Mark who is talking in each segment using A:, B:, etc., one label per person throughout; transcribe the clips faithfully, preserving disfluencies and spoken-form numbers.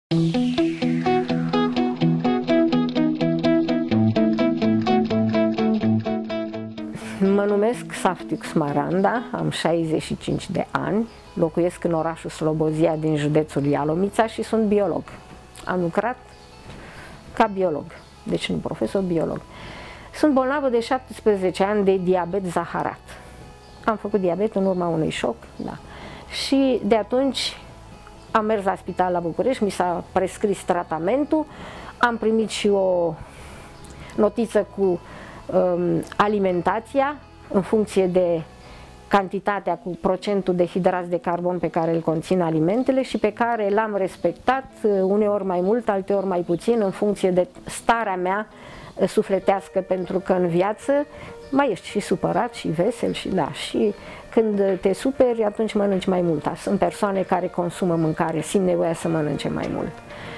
A: Mă numesc Saftiux Maranda, am șaizeci și cinci de ani, locuiesc în orașul Slobozia din județul Ialomița și sunt biolog. Am lucrat ca biolog, deci nu profesor, biolog. Sunt bolnavă de șaptesprezece ani de diabet zaharat. Am făcut diabet în urma unui șoc, da. Și de atunci am mers la spital la București, mi s-a prescris tratamentul, am primit și o notiță cu um, alimentația în funcție de cantitatea, cu procentul de hidrați de carbon pe care îl conțin alimentele și pe care l-am respectat, uneori mai mult, alteori mai puțin, în funcție de starea mea sufletească, pentru că în viață mai ești și supărat și vesel și da, și când te superi, atunci mănânci mai mult. Sunt persoane care consumă mâncare, simt nevoia să mănânce mai mult.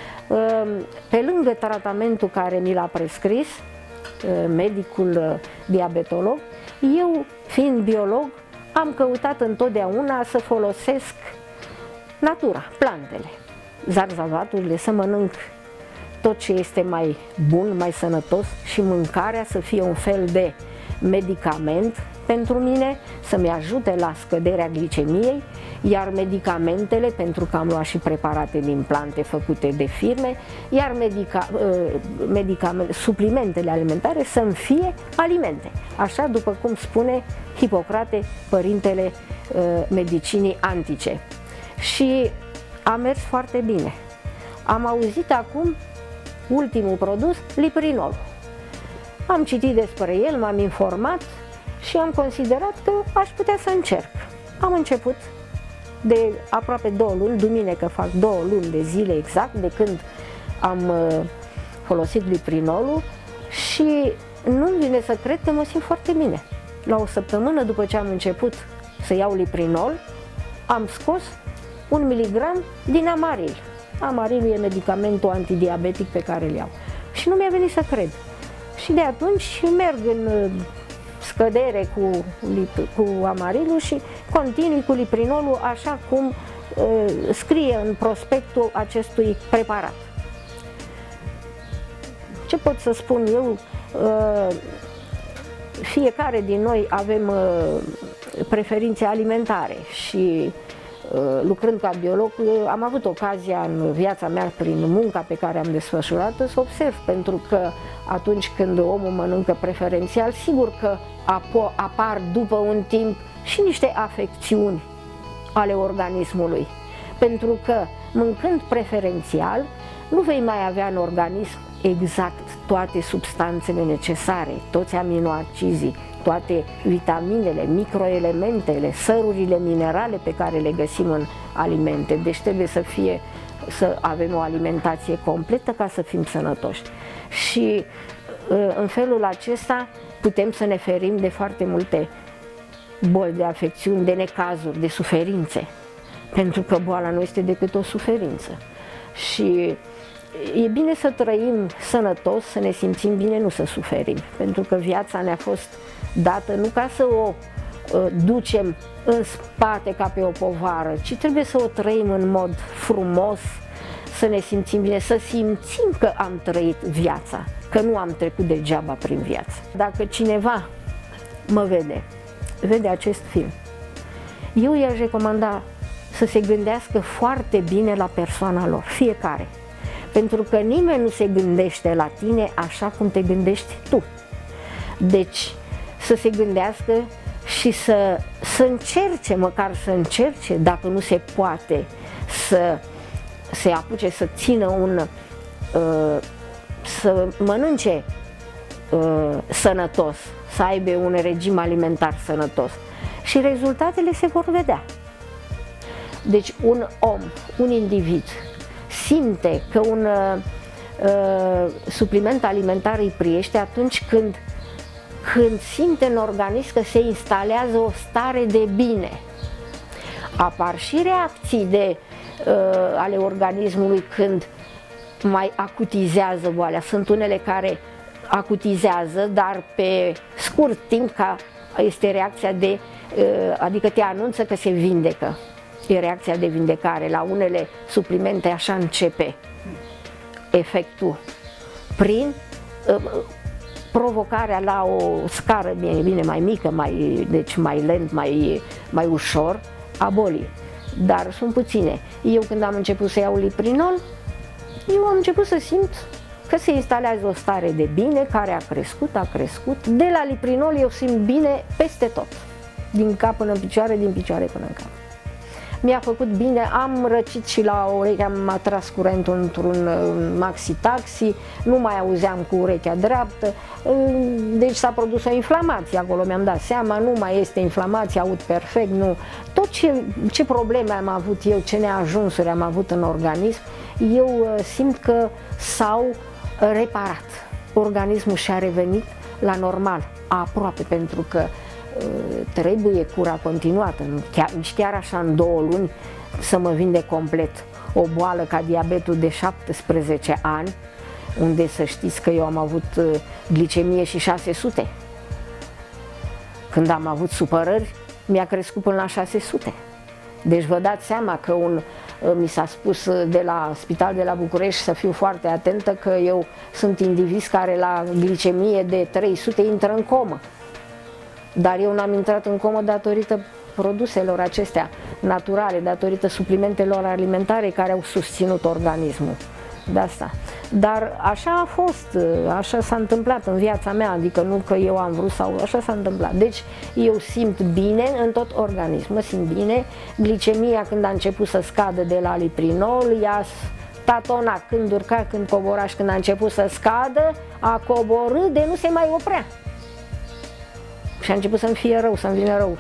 A: Pe lângă tratamentul care mi l-a prescris medicul diabetolog, eu, fiind biolog, am căutat întotdeauna să folosesc natura, plantele, zarzavaturile, să mănânc tot ce este mai bun, mai sănătos și mâncarea să fie un fel de medicament pentru mine, să-mi ajute la scăderea glicemiei, iar medicamentele, pentru că am luat și preparate din plante făcute de firme, iar medica, medicamente, suplimentele alimentare să-mi fie alimente, așa după cum spune Hipocrate, părintele medicinii antice. Și a mers foarte bine. Am auzit acum ultimul produs, Liprinol. Am citit despre el, m-am informat și am considerat că aș putea să încerc. Am început de aproape două luni, duminică fac două luni de zile exact de când am folosit Liprinolul și nu-mi vine să cred că mă simt foarte bine. La o săptămână după ce am început să iau Liprinol, am scos un miligram din Amaril. Amarilul e medicamentul antidiabetic pe care îl iau. Și nu mi-a venit să cred. Și de atunci merg în scădere cu, cu Amarilul și continui cu Liprinolul așa cum uh, scrie în prospectul acestui preparat. Ce pot să spun eu? Uh, fiecare din noi avem uh, preferințe alimentare și lucrând ca biolog, am avut ocazia în viața mea, prin munca pe care am desfășurat-o, să observ, pentru că atunci când omul mănâncă preferențial, sigur că apar după un timp și niște afecțiuni ale organismului, pentru că mâncând preferențial nu vei mai avea în organism exact toate substanțele necesare, toți aminoacizii, toate vitaminele, microelementele, sărurile minerale pe care le găsim în alimente. Deci trebuie să fie, să avem o alimentație completă ca să fim sănătoși. Și în felul acesta putem să ne ferim de foarte multe boli, de afecțiuni, de necazuri, de suferințe. Pentru că boala nu este decât o suferință. Și e bine să trăim sănătos, să ne simțim bine, nu să suferim. Pentru că viața ne-a fost dată nu ca să o uh, ducem în spate ca pe o povară, ci trebuie să o trăim în mod frumos, să ne simțim bine, să simțim că am trăit viața, că nu am trecut degeaba prin viață. Dacă cineva mă vede, vede acest film, eu i-aș recomanda să se gândească foarte bine la persoana lor, fiecare. Pentru că nimeni nu se gândește la tine așa cum te gândești tu. Deci, să se gândească și să, să încerce, măcar să încerce, dacă nu se poate, să se apuce să țină un, uh, să mănânce uh, sănătos, să aibă un regim alimentar sănătos. Și rezultatele se vor vedea. Deci un om, un individ, simte că un uh, supliment alimentar îi priește atunci când când simte în organism că se instalează o stare de bine. Apar și reacții de, uh, ale organismului când mai acutizează boala. Sunt unele care acutizează, dar pe scurt timp ca este reacția de, uh, adică te anunță că se vindecă. E reacția de vindecare. La unele suplimente așa începe. efectul prin provocarea la o scară bine, bine mai mică, mai, deci mai lent, mai, mai ușor a bolii. Dar sunt puține. Eu când am început să iau liprinol, eu am început să simt că se instalează o stare de bine care a crescut, a crescut. De la liprinol eu simt bine peste tot, din cap până în picioare, din picioare până în cap. Mi-a făcut bine, am răcit și la ureche, am atras curentul într-un maxi-taxi, nu mai auzeam cu urechea dreaptă, deci s-a produs o inflamație acolo, mi-am dat seama, nu mai este inflamație, aud perfect, nu. Tot ce, ce probleme am avut eu, ce neajunsuri am avut în organism, eu simt că s-au reparat. Organismul și-a revenit la normal, aproape, pentru că trebuie cura continuată, chiar, nici chiar așa în două luni să mă vinde complet o boală ca diabetul de șaptesprezece ani, unde să știți că eu am avut glicemie și șase sute. Când am avut supărări, mi-a crescut până la șase sute. Deci vă dați seama că un, mi s-a spus de la spital de la București să fiu foarte atentă că eu sunt indiviz care la glicemie de trei sute intră în comă. Dar eu n-am intrat în comă datorită produselor acestea naturale, datorită suplimentelor alimentare care au susținut organismul. De asta. Dar așa a fost, așa s-a întâmplat în viața mea, adică nu că eu am vrut sau așa s-a întâmplat. Deci eu simt bine în tot organismul, mă simt bine. Glicemia când a început să scadă de la liprinol, ea tatona când urca, când cobora și când a început să scadă, a coborât de nu se mai oprea. Și a început să-mi fie rău, să-mi vină rău.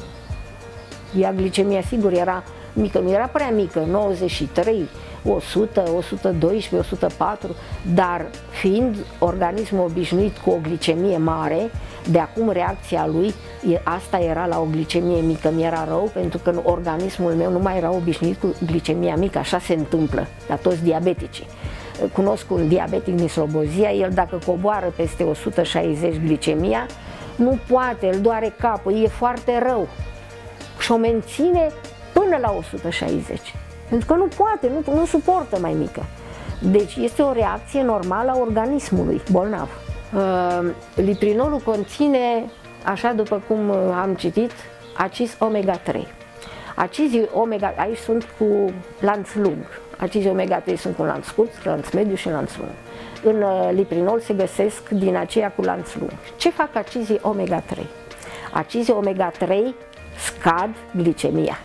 A: Ea, glicemia, sigur, era mică, nu era prea mică, nouăzeci și trei, o sută, o sută doisprezece, o sută patru, dar fiind organismul obișnuit cu o glicemie mare, de acum reacția lui, asta era la o glicemie mică, mi-era rău, pentru că organismul meu nu mai era obișnuit cu glicemia mică, așa se întâmplă la toți diabeticii. Cunosc un diabetic din Slobozia, el dacă coboară peste o sută șaizeci glicemia, nu poate, îl doare capul, e foarte rău și o menține până la o sută șaizeci, pentru că nu poate, nu, nu suportă mai mică. Deci este o reacție normală a organismului bolnav. Uh, liprinolul conține, așa după cum am citit, acizi omega trei. Acizii omega, aici sunt cu lanț lung, acizii omega trei sunt cu lanț scurt, lanț mediu și lanț lung. În liprinol se găsesc din aceea cu lanț lung. Ce fac acizii omega trei? Acizii omega trei scad glicemia,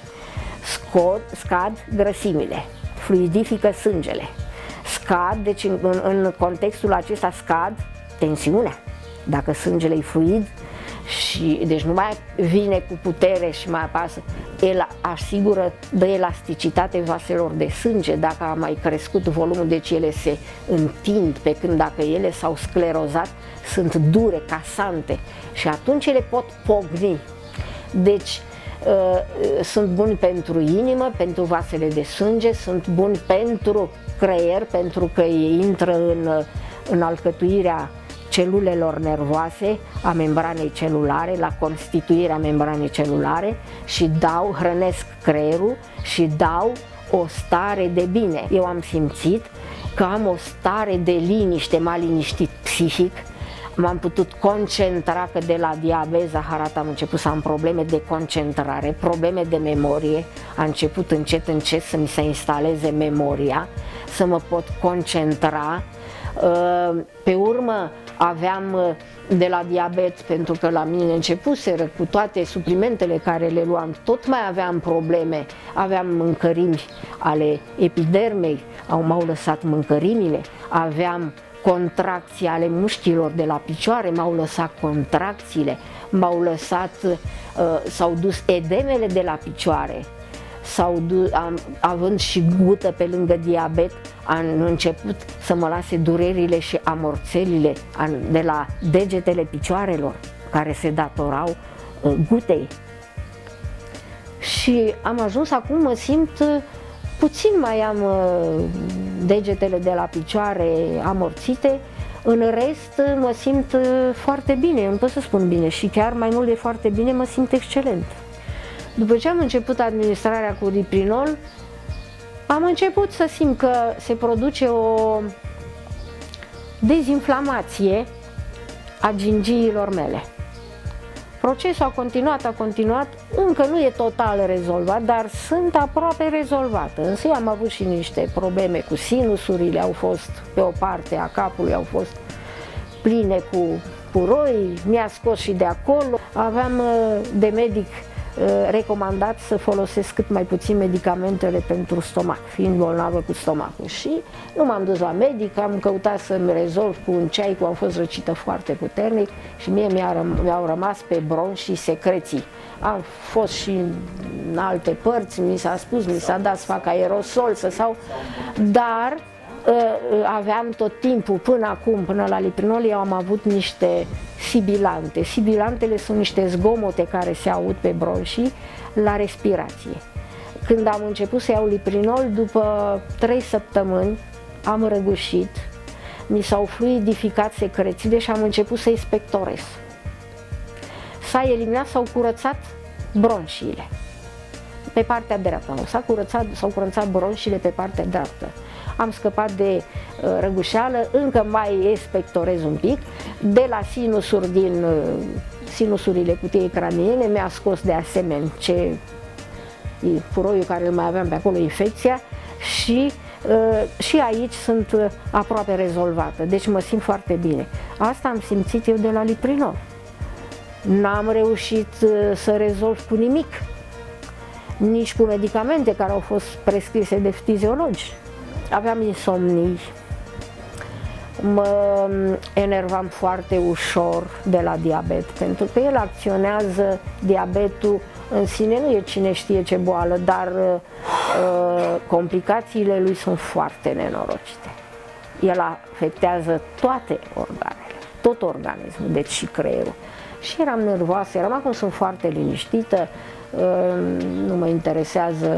A: scod, scad grăsimile, fluidifică sângele, scad, deci în, în, în contextul acesta scad tensiunea. Dacă sângele e fluid și deci nu mai vine cu putere și mai apasă, el asigură, dă elasticitate vaselor de sânge. Dacă a mai crescut volumul, deci ele se întind, pe când dacă ele s-au sclerozat, sunt dure, casante și atunci ele pot pogni. Deci uh, sunt buni pentru inimă, pentru vasele de sânge, sunt buni pentru creier, pentru că ei intră în, în alcătuirea celulelor nervoase, a membranei celulare, la constituirea membranei celulare și dau, hrănesc creierul și dau o stare de bine. Eu am simțit că am o stare de liniște, m-a liniștit psihic, m-am putut concentra, că de la diabet zaharat am început să am probleme de concentrare, probleme de memorie, a început încet încet să mi se instaleze memoria, să mă pot concentra. Pe urmă aveam de la diabet, pentru că la mine începuseră cu toate suplimentele care le luam, tot mai aveam probleme, aveam mâncărimi ale epidermei, m-au lăsat mâncărimile, aveam contracții ale mușchilor de la picioare, m-au lăsat contracțiile, m-au lăsat, s-au dus edemele de la picioare, s-au dus, am, având și gută pe lângă diabet, am început să mă lase durerile și amorțelile de la degetele picioarelor, care se datorau gutei. Și am ajuns acum, mă simt, puțin mai am degetele de la picioare amorțite, în rest mă simt foarte bine, nu pot să spun bine, și chiar mai mult de foarte bine, mă simt excelent. După ce am început administrarea cu liprinol, Am început să simt că se produce o dezinflamație a gingiilor mele. Procesul a continuat, a continuat, încă nu e total rezolvat, dar sunt aproape rezolvată. Însă eu am avut și niște probleme cu sinusurile, au fost pe o parte a capului, au fost pline cu puroi, mi-a scos și de acolo. Aveam de medic recomandat să folosesc cât mai puțin medicamentele pentru stomac, fiind bolnavă cu stomacul. Și nu m-am dus la medic, am căutat să-mi rezolv cu un ceai, cu am fost răcită foarte puternic și mie mi-au rămas pe bronșii secreții. Am fost și în alte părți, mi s-a spus, mi s-a dat să fac aerosol, să sau, dar aveam tot timpul, până acum, până la liprinol, eu am avut niște sibilante. Sibilantele sunt niște zgomote care se aud pe bronșii la respirație. Când am început să iau liprinol, după trei săptămâni am răgușit, mi s-au fluidificat secrețiile și am început să expectorez. S-a eliminat, s-au curățat bronșiile pe partea dreaptă. S-au curățat, s-au curățat bronșiile pe partea dreaptă. Am scăpat de uh, răgușeală, încă mai expectorez un pic, de la sinusuri din uh, sinusurile cutiei craniene, mi-a scos de asemenea ce puroiul care îl mai aveam pe acolo, infecția, și, uh, și aici sunt uh, aproape rezolvată, deci mă simt foarte bine. Asta am simțit eu de la liprinol. N-am reușit uh, să rezolv cu nimic, nici cu medicamente care au fost prescrise de fiziologi. Aveam insomnii, mă enervam foarte ușor de la diabet, pentru că el acționează, diabetul în sine nu e cine știe ce boală, dar uh, complicațiile lui sunt foarte nenorocite. El afectează toate organele, tot organismul, deci și creierul. Și eram nervoasă, eram acum sunt foarte liniștită, uh, nu mă interesează.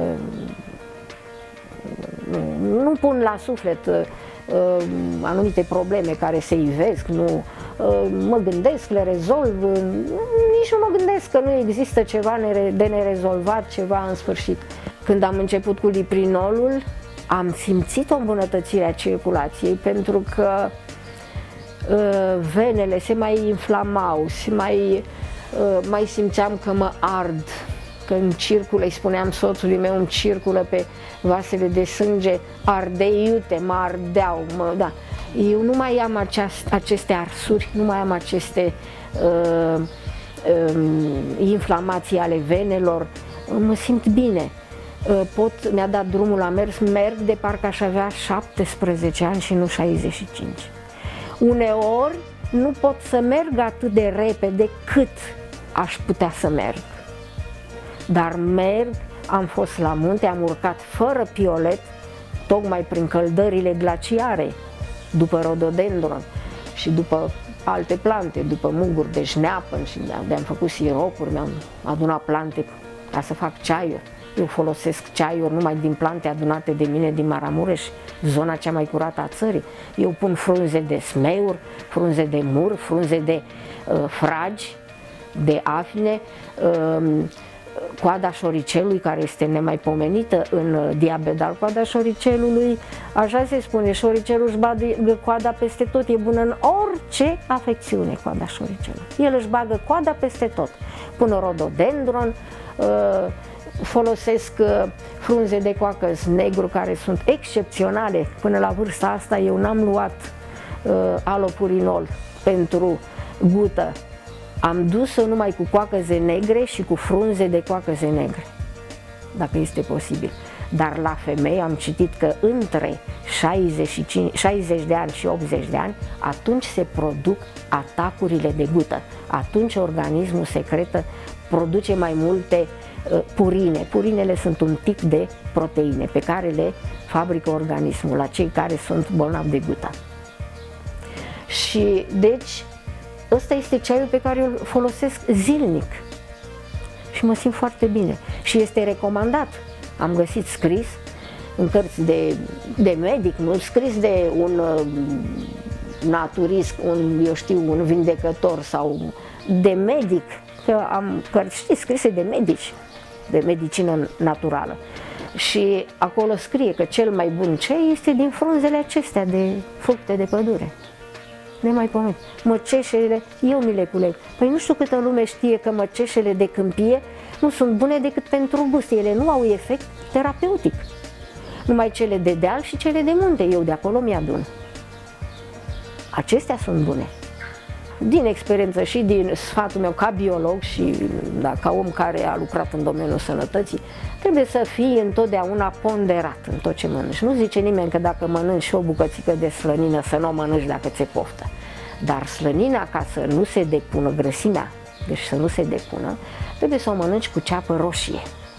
A: Nu, nu pun la suflet uh, anumite probleme care se ivesc, nu, uh, mă gândesc, le rezolv, uh, nici nu mă gândesc că nu există ceva de nerezolvat, ceva în sfârșit. Când am început cu liprinolul, am simțit o îmbunătățire a circulației, pentru că uh, venele se mai inflamau, se mai, uh, mai simțeam că mă ard. Când circulă, îi spuneam soțului meu, îmi circulă pe vasele de sânge, arde iute, mă ardeau, mă, da. Eu nu mai am aceast, aceste arsuri, nu mai am aceste uh, uh, inflamații ale venelor, mă simt bine. Uh, pot, mi-a dat drumul la mers, merg de parcă aș avea șaptesprezece ani și nu șaizeci și cinci. Uneori nu pot să merg atât de repede cât aș putea să merg. Dar merg, am fost la munte, am urcat fără piolet, tocmai prin căldările glaciare, după rododendron și după alte plante, după muguri de șneapăn și de-am făcut siropuri, mi-am adunat plante ca să fac ceaiuri. Eu folosesc ceaiuri numai din plante adunate de mine din Maramureș, zona cea mai curată a țării. Eu pun frunze de smeuri, frunze de mur, frunze de uh, fragi, de afine, uh, coada șoricelului, care este nemaipomenită în diabet, dar coada șoricelului, așa se spune, șoricelul își bagă coada peste tot, e bună în orice afecțiune coada șoricelului. El își bagă coada peste tot. Pun rododendron, folosesc frunze de coacăs negru care sunt excepționale. Până la vârsta asta eu n-am luat alopurinol pentru gută. Am dus-o numai cu coacăze negre și cu frunze de coacăze negre, dacă este posibil. Dar la femei am citit că între șaizeci și cinci, șaizeci de ani și optzeci de ani, atunci se produc atacurile de gută. Atunci organismul secretă, produce mai multe uh, purine. Purinele sunt un tip de proteine pe care le fabrică organismul la cei care sunt bolnavi de gută. Și deci ăsta este ceaiul pe care îl folosesc zilnic și mă simt foarte bine și este recomandat. Am găsit scris în cărți de, de medic, nu scris de un uh, naturist, un, eu știu, un vindecător sau de medic, că am cărți, știi, scrise de medici, de medicină naturală. Și acolo scrie că cel mai bun ceai este din frunzele acestea de fructe de pădure. Nemaipomenit. Măceșele, eu mi le culeg. Păi nu știu câtă lume știe că măceșele de câmpie nu sunt bune decât pentru gust. Ele nu au efect terapeutic. Numai cele de deal și cele de munte. Eu de acolo mi-adun. Acestea sunt bune. Din experiență și din sfatul meu ca biolog și da, ca om care a lucrat în domeniul sănătății, trebuie să fii întotdeauna ponderat în tot ce mănânci. Nu zice nimeni că dacă mănânci și o bucățică de slănină să nu o mănânci dacă ți-e poftă. Dar slănina, ca să nu se depună, grăsimea, deci să nu se depună, trebuie să o mănânci cu ceapă roșie.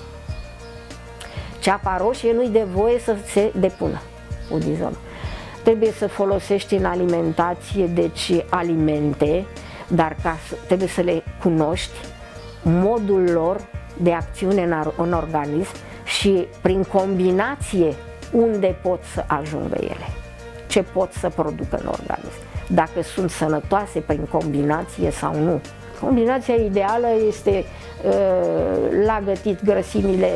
A: Ceapa roșie nu-i de voie să se depună, udizol. Trebuie să folosești în alimentație, deci alimente, dar ca să, trebuie să le cunoști, modul lor de acțiune în, în organism și prin combinație unde pot să ajungă ele, ce pot să producă în organism, dacă sunt sănătoase prin combinație sau nu. Combinația ideală este uh, la gătit grăsimile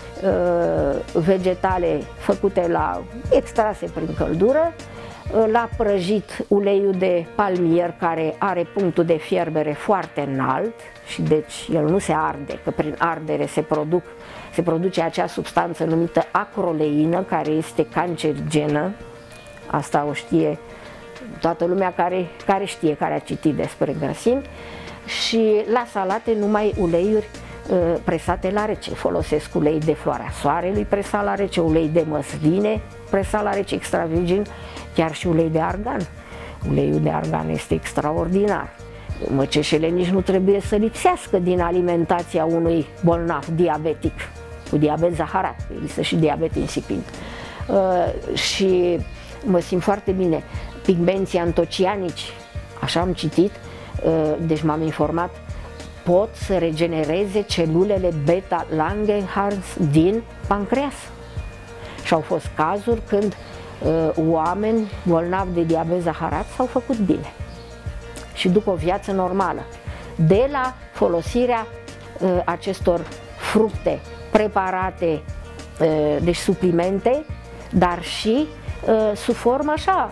A: vegetale făcute la extrase prin căldură, la prăjit uleiul de palmier care are punctul de fierbere foarte înalt și deci el nu se arde, că prin ardere se, produc, se produce acea substanță numită acroleină care este cancerigenă. Asta o știe toată lumea care, care știe, care a citit despre grăsimi. Și la salate numai uleiuri presate la rece. Folosesc ulei de floarea soarelui presat la rece, ulei de măsline presat la rece extra virgin, chiar și ulei de argan. Uleiul de argan este extraordinar. Măceșele nici nu trebuie să lipsească din alimentația unui bolnav diabetic cu diabet zaharat, există și diabet insipid. Uh, și mă simt foarte bine. Pigmenții antocianici, așa am citit, uh, deci m-am informat, pot să regenereze celulele beta-Langerhans din pancreas. Și au fost cazuri când uh, oameni bolnavi de diabet zaharat s-au făcut bine. Și după o viață normală. De la folosirea uh, acestor fructe preparate, uh, deci suplimente, dar și uh, sub formă așa,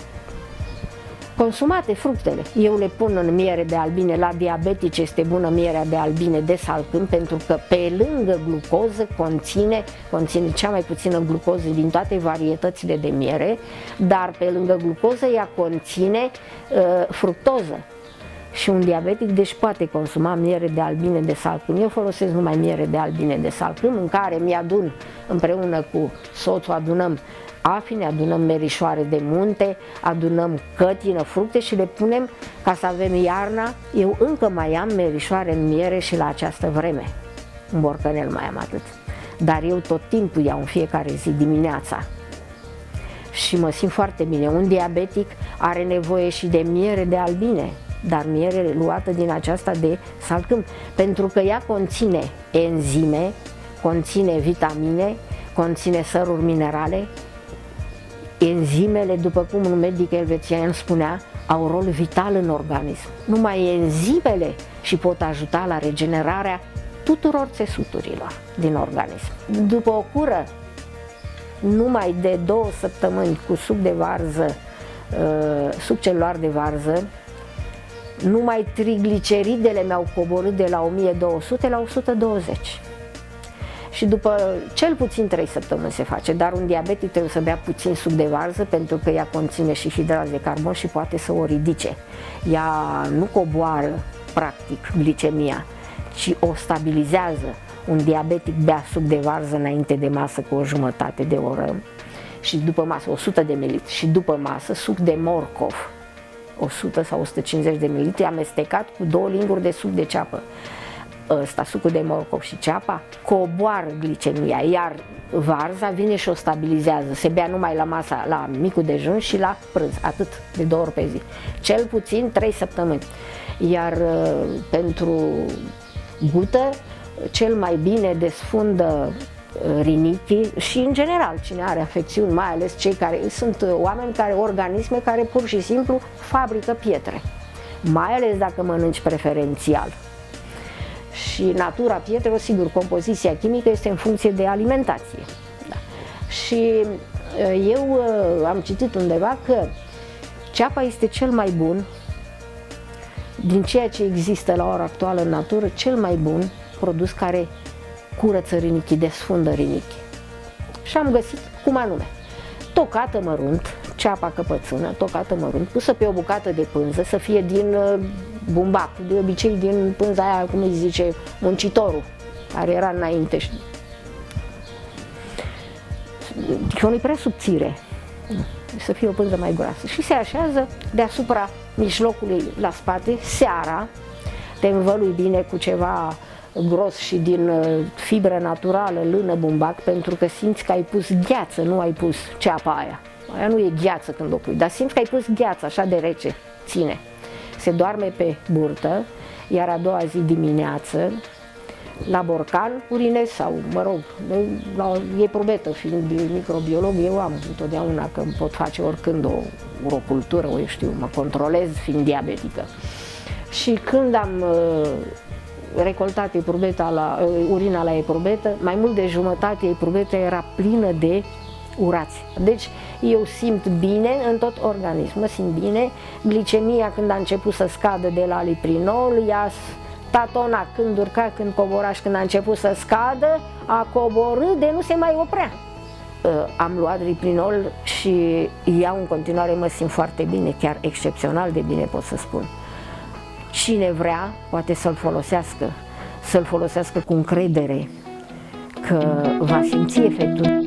A: consumate fructele. Eu le pun în miere de albine, la diabetici este bună mierea de albine de salcâm pentru că pe lângă glucoză conține, conține cea mai puțină glucoză din toate varietățile de miere, dar pe lângă glucoză ea conține uh, fructoză. Și un diabetic deci poate consuma miere de albine de salcâm. Eu folosesc numai miere de albine de salcâm în care mi-adun împreună cu soțul, adunăm afine, adunăm merișoare de munte, adunăm cătină, fructe și le punem ca să avem iarna. Eu încă mai am merișoare în miere și la această vreme. În borcanel mai am atât. Dar eu tot timpul iau în fiecare zi dimineața. Și mă simt foarte bine. Un diabetic are nevoie și de miere de albine, dar miere luată din aceasta de salcâm, pentru că ea conține enzime, conține vitamine, conține săruri minerale. Enzimele, după cum un medic elvețian spunea, au rol vital în organism. Numai enzimele și pot ajuta la regenerarea tuturor țesuturilor din organism. După o cură numai de două săptămâni cu suc de varză, suc celular de varză, numai trigliceridele mi-au coborât de la o mie două sute la o sută douăzeci. Și după cel puțin trei săptămâni se face, dar un diabetic trebuie să bea puțin suc de varză pentru că ea conține și hidrați de carbon și poate să o ridice. Ea nu coboară practic glicemia, ci o stabilizează. Un diabetic bea suc de varză înainte de masă cu o jumătate de oră și după masă o sută de mililitri și după masă suc de morcov o sută sau o sută cincizeci de mililitri amestecat cu două linguri de suc de ceapă. Ăsta, sucul de morcov și ceapa, coboară glicemia, iar varza vine și o stabilizează. Se bea numai la masa, la micul dejun și la prânz, atât, de două ori pe zi. Cel puțin trei săptămâni. Iar pentru gută, cel mai bine desfundă rinichii și în general cine are afecțiuni, mai ales cei care sunt oameni care, organisme care pur și simplu fabrică pietre, mai ales dacă mănânci preferențial. Și natura pietrelor, sigur, compoziția chimică este în funcție de alimentație. Și eu am citit undeva că ceapa este cel mai bun, din ceea ce există la ora actuală în natură, cel mai bun produs care curăță rinichii, desfundă rinichii. Și am găsit cum anume. Tocată mărunt, ceapa căpățână, tocată mărunt, pusă pe o bucată de pânză, să fie din bumbac, de obicei din pânza aia, cum îi zice, muncitorul, care era înainte. Chionul e prea subțire, să fie o pânză mai groasă. Și se așează deasupra mijlocului la spate, seara, te învălui bine cu ceva gros și din fibră naturală, lână, bumbac, pentru că simți că ai pus gheață, nu ai pus ceapa aia. Aia nu e gheață când o pui, dar simți că ai pus gheață, așa de rece, ține. Se doarme pe burtă, iar a doua zi dimineață, la borcan, urinezi sau, mă rog, la, e probetă, fiind microbiolog, eu am întotdeauna că îmi pot face oricând o urocultură, o, eu știu, mă controlez fiind diabetică. Și când am uh, recoltat eprubeta la, uh, urina la eprubetă, mai mult de jumătate eprubeta era plină de urați. Deci eu simt bine în tot organismul, mă simt bine, glicemia când a început să scadă de la liprinol, ea tatona când urca, când cobora și când a început să scadă, a coborât de nu se mai oprea. Am luat liprinol și iau în continuare, mă simt foarte bine, chiar excepțional de bine pot să spun. Cine vrea poate să-l folosească, să-l folosească cu încredere că va simți efectul.